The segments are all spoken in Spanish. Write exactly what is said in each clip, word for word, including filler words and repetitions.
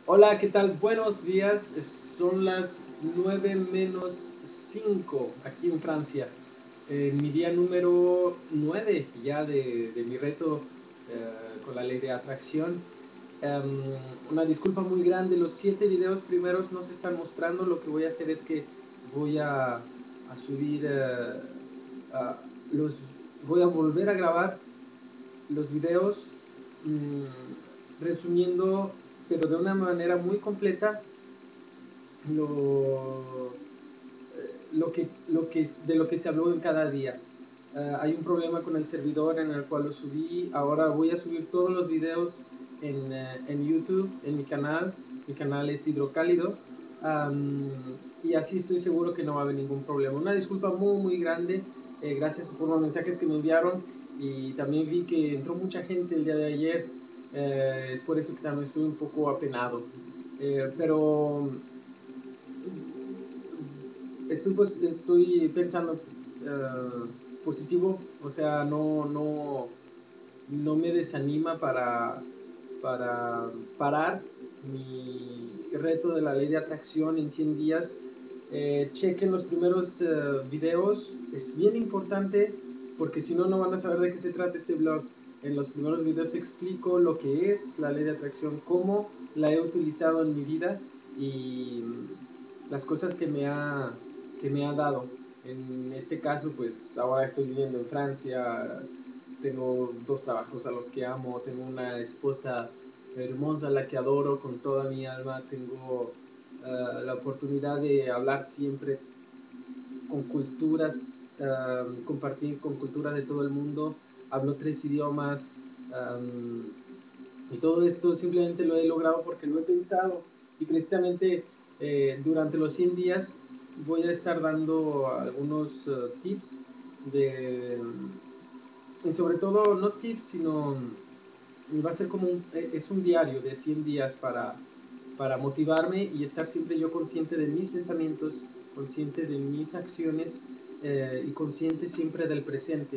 Hola, ¿qué tal? Buenos días. Es- Son las nueve menos cinco aquí en Francia. Eh, mi día número nueve ya de, de mi reto eh, con la ley de atracción. Em, una disculpa muy grande, los siete videos primeros no se están mostrando. Lo que voy a hacer es que voy a, a subir, eh, a- los, voy a volver a grabar los videos mmm, resumiendo, pero de una manera muy completa, lo, lo que, lo que, de lo que se habló en cada día. Uh, hay un problema con el servidor en el cual lo subí. Ahora voy a subir todos los videos en, uh, en YouTube, en mi canal. Mi canal es Hidrocálido. Um, y así estoy seguro que no va a haber ningún problema. Una disculpa muy, muy grande. Eh, gracias por los mensajes que me enviaron. Y también vi que entró mucha gente el día de ayer. Eh, es por eso que también estoy un poco apenado. Eh, pero estoy, pues, estoy pensando uh, positivo, o sea, no, no, no me desanima para, para parar mi reto de la ley de atracción en cien días. Eh, chequen los primeros uh, videos, es bien importante porque si no, no van a saber de qué se trata este blog. En los primeros videos explico lo que es la ley de atracción, cómo la he utilizado en mi vida y las cosas que me ha, que me ha dado. En este caso, pues ahora estoy viviendo en Francia, tengo dos trabajos a los que amo, tengo una esposa hermosa a la que adoro con toda mi alma, tengo uh, la oportunidad de hablar siempre con culturas, uh, compartir con culturas de todo el mundo, hablo tres idiomas um, y todo esto simplemente lo he logrado porque lo he pensado y precisamente eh, durante los cien días voy a estar dando algunos uh, tips de, y sobre todo no tips, sino va a ser como un, es un diario de cien días para, para motivarme y estar siempre yo consciente de mis pensamientos, consciente de mis acciones eh, y consciente siempre del presente.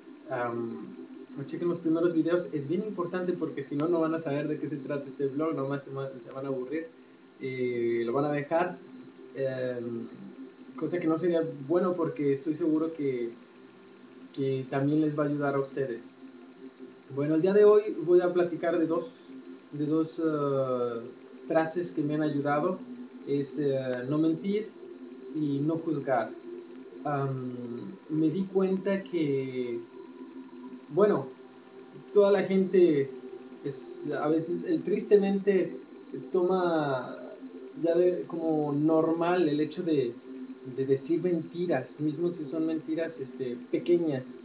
Um, chequen los primeros videos, es bien importante porque si no, no van a saber de qué se trata este blog, nomás se, se van a aburrir y lo van a dejar. Eh, cosa que no sería bueno porque estoy seguro que, que también les va a ayudar a ustedes. Bueno, el día de hoy voy a platicar de dos, de dos uh, frases que me han ayudado. Es uh, no mentir y no juzgar. Um, me di cuenta que, bueno, toda la gente es, a veces, el, tristemente, toma ya de, como normal el hecho de, de decir mentiras, mismo si son mentiras este, pequeñas.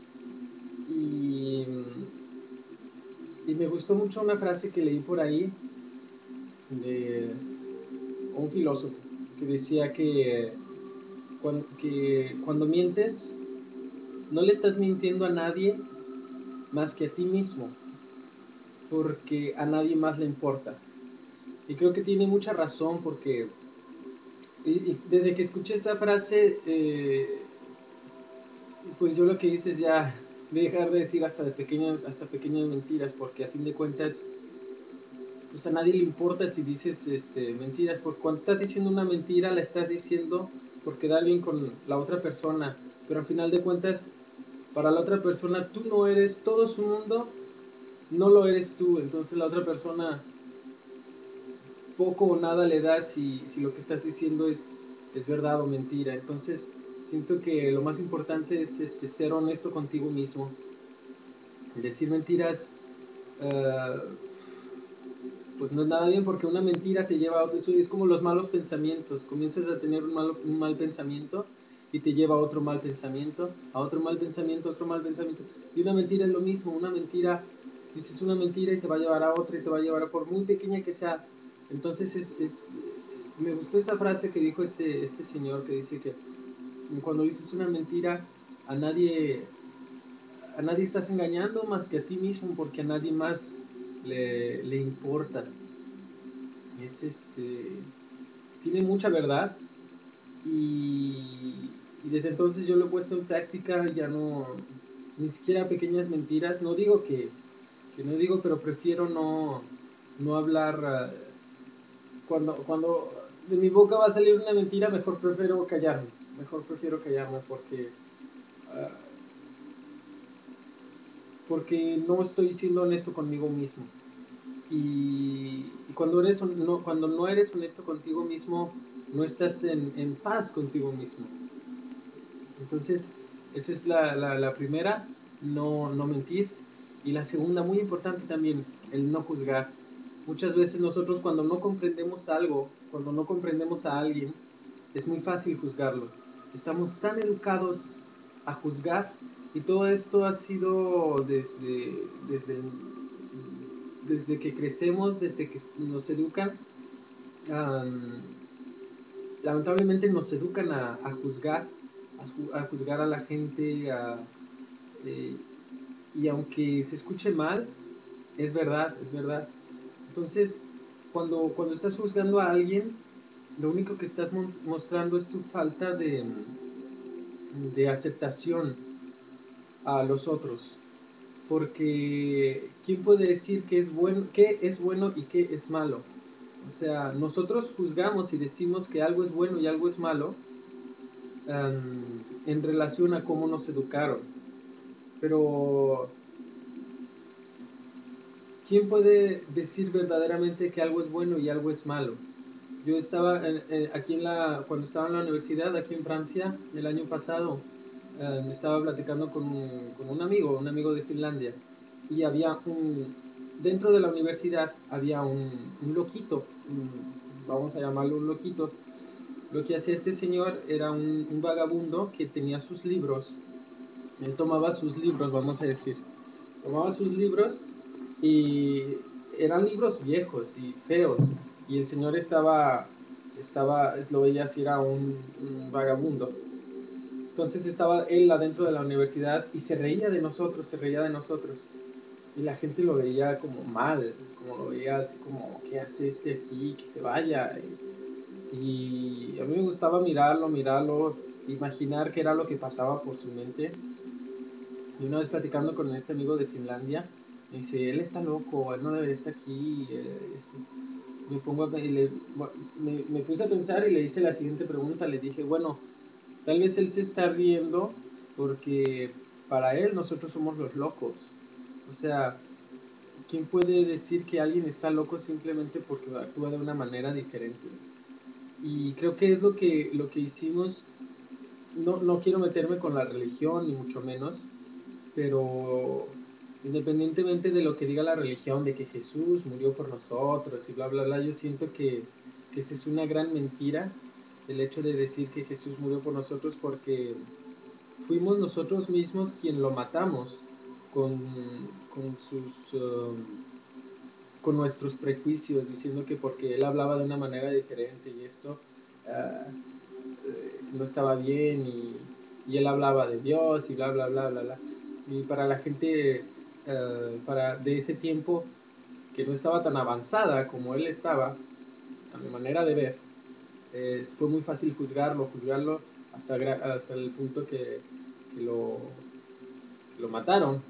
Y Y me gustó mucho una frase que leí por ahí de un filósofo que decía que cuando, que cuando mientes no le estás mintiendo a nadie más que a ti mismo, porque a nadie más le importa. Y creo que tiene mucha razón porque y, y desde que escuché esa frase, eh, pues yo lo que hice es ya dejar de decir hasta de pequeñas, hasta pequeñas mentiras, porque a fin de cuentas pues a nadie le importa si dices este, mentiras, porque cuando estás diciendo una mentira la estás diciendo porque da bien con la otra persona, pero al final de cuentas para la otra persona tú no eres todo su mundo, no lo eres tú, entonces la otra persona poco o nada le da si, si lo que estás diciendo es, es verdad o mentira, entonces siento que lo más importante es este, ser honesto contigo mismo, decir mentiras uh, pues no es nada bien porque una mentira te lleva a otro, eso es como los malos pensamientos, comienzas a tener un mal, un mal pensamiento y te lleva a otro mal pensamiento, a otro mal pensamiento, a otro mal pensamiento, y una mentira es lo mismo, una mentira, dices una mentira y te va a llevar a otra y te va a llevar a por muy pequeña que sea, entonces es, es me gustó esa frase que dijo este, este señor que dice que cuando dices una mentira a nadie a nadie estás engañando más que a ti mismo porque a nadie más le, le importa. Es este. Tiene mucha verdad y, y desde entonces yo lo he puesto en práctica, ya no. Ni siquiera pequeñas mentiras. No digo que. que no digo, pero prefiero no. No hablar. cuando, cuando de mi boca va a salir una mentira, mejor prefiero callarme, mejor prefiero callarme porque, uh, porque no estoy siendo honesto conmigo mismo. Y, y cuando, eres, no, cuando no eres honesto contigo mismo, no estás en, en paz contigo mismo. Entonces, esa es la, la, la primera, no, no mentir. Y la segunda, muy importante también, el no juzgar. Muchas veces nosotros cuando no comprendemos algo, cuando no comprendemos a alguien, es muy fácil juzgarlo. Estamos tan educados a juzgar y todo esto ha sido desde, desde, desde que crecemos, desde que nos educan. Um, lamentablemente nos educan a, a juzgar, a, a, juzgar a la gente, a, eh, y aunque se escuche mal, es verdad, es verdad. Entonces, cuando, cuando estás juzgando a alguien, lo único que estás mostrando es tu falta de, de aceptación a los otros. Porque, ¿quién puede decir qué es bueno, qué es bueno y qué es malo? O sea, nosotros juzgamos y decimos que algo es bueno y algo es malo um, en relación a cómo nos educaron. Pero, ¿quién puede decir verdaderamente que algo es bueno y algo es malo? Yo estaba en, en, aquí en la, cuando estaba en la universidad, aquí en Francia, el año pasado, eh, estaba platicando con un, con un amigo, un amigo de Finlandia, y había un, dentro de la universidad había un, un loquito, un, vamos a llamarlo un loquito. Lo que hacía este señor era un, un vagabundo que tenía sus libros, él tomaba sus libros, vamos a decir, tomaba sus libros y eran libros viejos y feos, y el señor estaba, estaba lo veía así, era un, un vagabundo. Entonces estaba él adentro de la universidad y se reía de nosotros, se reía de nosotros. Y la gente lo veía como mal, como lo veía así como, ¿qué hace este aquí? Que se vaya. Y a mí me gustaba mirarlo, mirarlo, imaginar qué era lo que pasaba por su mente. Y una vez platicando con este amigo de Finlandia, me dice, él está loco, él no debería estar aquí. Eh, este. me, pongo a, y le, me, me puse a pensar y le hice la siguiente pregunta. Le dije, bueno, tal vez él se está riendo porque para él nosotros somos los locos. O sea, ¿quién puede decir que alguien está loco simplemente porque actúa de una manera diferente? Y creo que es lo que, lo que hicimos. No, no quiero meterme con la religión, ni mucho menos, pero independientemente de lo que diga la religión, de que Jesús murió por nosotros y bla, bla, bla, yo siento que, que esa es una gran mentira, el hecho de decir que Jesús murió por nosotros, porque fuimos nosotros mismos quien lo matamos con, con sus... Um, con nuestros prejuicios, diciendo que porque él hablaba de una manera diferente y esto uh, no estaba bien, y, y él hablaba de Dios y bla, bla, bla, bla, bla. Y para la gente uh, para de ese tiempo, que no estaba tan avanzada como él estaba, a mi manera de ver, eh, fue muy fácil juzgarlo, juzgarlo hasta, hasta el punto que, que, lo, que lo mataron.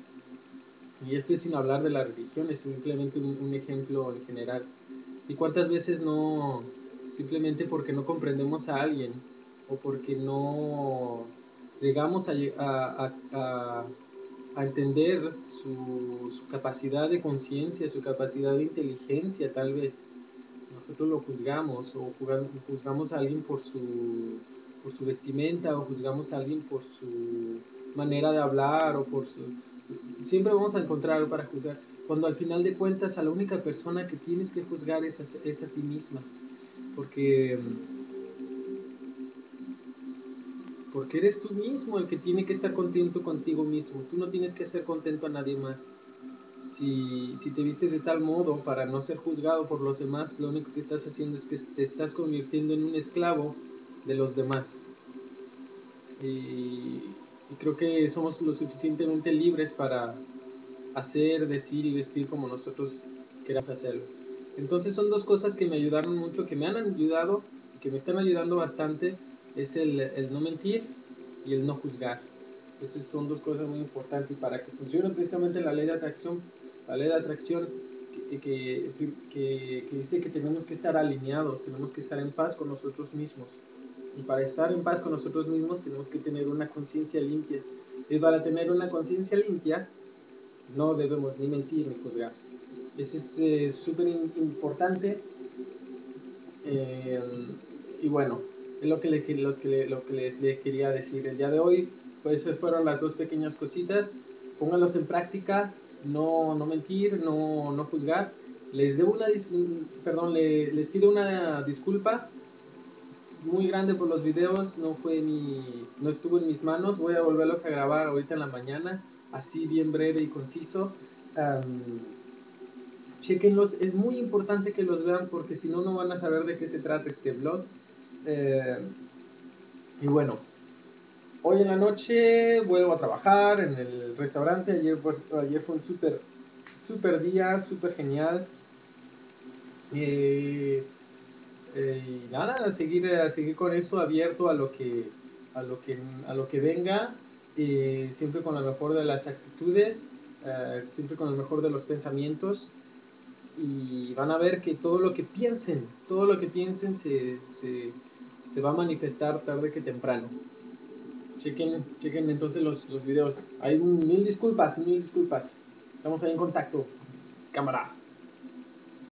Y esto es sin hablar de la religión, es simplemente un, un ejemplo en general. ¿Y cuántas veces no, simplemente porque no comprendemos a alguien o porque no llegamos a, a, a, a entender su, su, capacidad de conciencia, su capacidad de inteligencia, tal vez nosotros lo juzgamos, o juzgamos a alguien por su, por su vestimenta, o juzgamos a alguien por su manera de hablar, o por su... Siempre vamos a encontrar algo para juzgar, cuando al final de cuentas a la única persona que tienes que juzgar es a, es a ti misma, porque, porque eres tú mismo el que tiene que estar contento contigo mismo, tú no tienes que hacer contento a nadie más. Si, si te viste de tal modo para no ser juzgado por los demás, lo único que estás haciendo es que te estás convirtiendo en un esclavo de los demás. Y, y creo que somos lo suficientemente libres para hacer, decir y vestir como nosotros queramos hacerlo. Entonces son dos cosas que me ayudaron mucho, que me han ayudado y que me están ayudando bastante, es el, el no mentir y el no juzgar. Esas son dos cosas muy importantes, y para que funcione precisamente la ley de atracción, la ley de atracción que, que, que dice que tenemos que estar alineados, tenemos que estar en paz con nosotros mismos. Y para estar en paz con nosotros mismos tenemos que tener una conciencia limpia. Y para tener una conciencia limpia no debemos ni mentir ni juzgar. Eso es súper eh, importante. Eh, y bueno, es lo que, le, los que le, lo que les le quería decir el día de hoy. Pues fueron las dos pequeñas cositas. Pónganlos en práctica. No, no mentir, no, no juzgar. Les debo una, perdón, le, les pido una disculpa muy grande por los videos. No fue mi, no estuvo en mis manos. Voy a volverlos a grabar ahorita en la mañana, así bien breve y conciso. Um, chequenlos, es muy importante que los vean porque si no, no van a saber de qué se trata este blog. Eh, y bueno, hoy en la noche vuelvo a trabajar en el restaurante. Ayer, pues, ayer fue un súper super día, súper genial. Eh, eh, y nada, a seguir, a seguir con eso abierto a lo que, a lo que, a lo que venga, eh, siempre con la mejor de las actitudes, eh, siempre con el mejor de los pensamientos. Y van a ver que todo lo que piensen, todo lo que piensen se, se, se va a manifestar tarde que temprano. Chequen, chequen entonces los, los videos. Hay mil disculpas, mil disculpas. Estamos ahí en contacto, cámara.